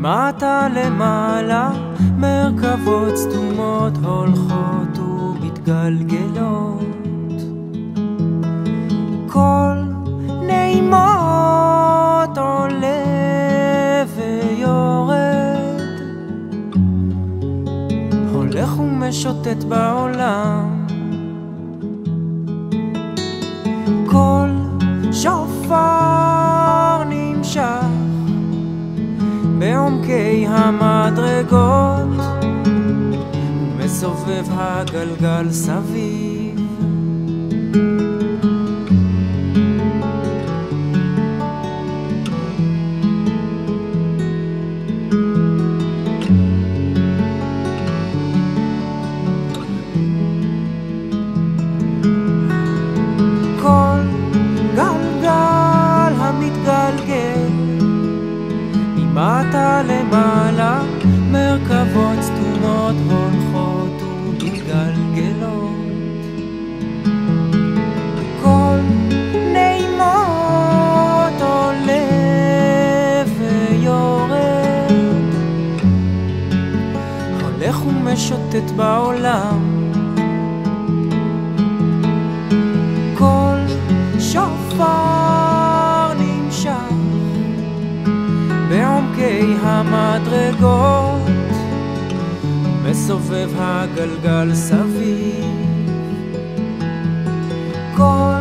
ממטה למעלה מרכבות סתומות הולכות ומתגלגלות, כל נעימות עולה ויורד, הולך ומשוטט בעולם, כל שופר נמשך בעומקי המדרגות, מסובב הגלגל סביב. כל גלגל המתגלגל ממטה למעלה מרכבות סתומות הולכות ומתגלגלות, כל נעימות עולה ויורד, הולך ומשוטט בעולם, כל שופר נמשך בעומקי המדרגות, מסובב הגלגל סביב. כל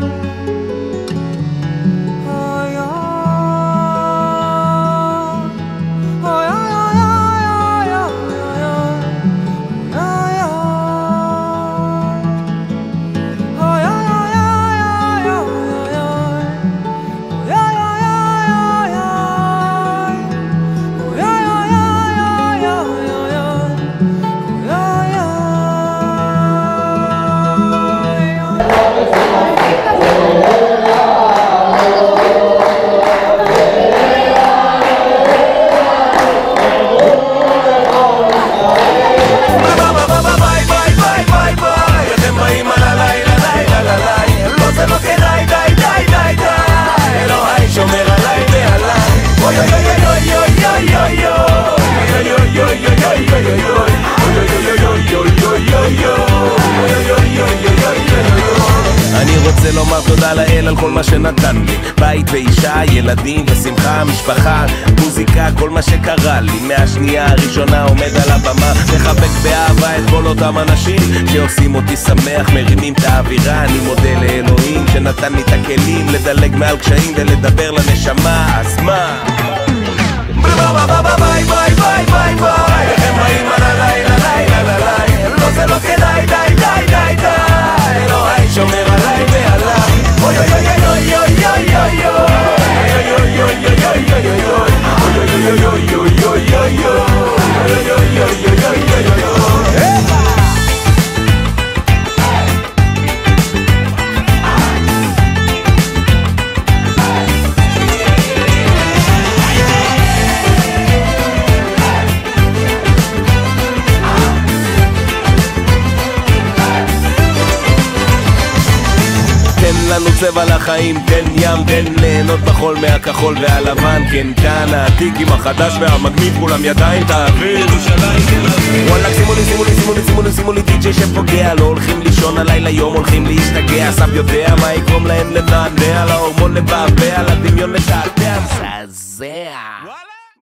אני רוצה לומר תודה לאל על כל מה שנתן לי, בית ואישה, ילדים ושמחה, משפחה, מוזיקה, כל מה שקרה לי. מהשנייה הראשונה עומד על הבמה, מחבק באהבה את כל אותם אנשים שעושים אותי שמח, מרימים את האווירה. אני מודה לאלוהים שנתן לי את הכלים לדלג מעל קשיים ולדבר לנשמה. אז מה? ביי ביי ביי ביי ביי, איך הם באים על הלילה לילה לילה, לא זה לא כדאי, די די די די, אלוהי שומר עליי ועליי. אוי אוי אוי אוי אוי אוי אוי אוי אוי תן לנו צבע לחיים, תן ים, תן ליהנות בחול מהכחול והלבן. כן, כאן העתיקים החדש והמגניב, כולם ידיים תאוויר. וואלק שימו לי, שימו לי, שימו לי, שימו לי, שימו לי די.ג'יי שפוגע. לא הולכים לישון הלילה יום, הולכים להשתגע. סב יודע מה יגרום להם לנענע, להורמון לבעבע, לדמיון לתעתע, מזעזע.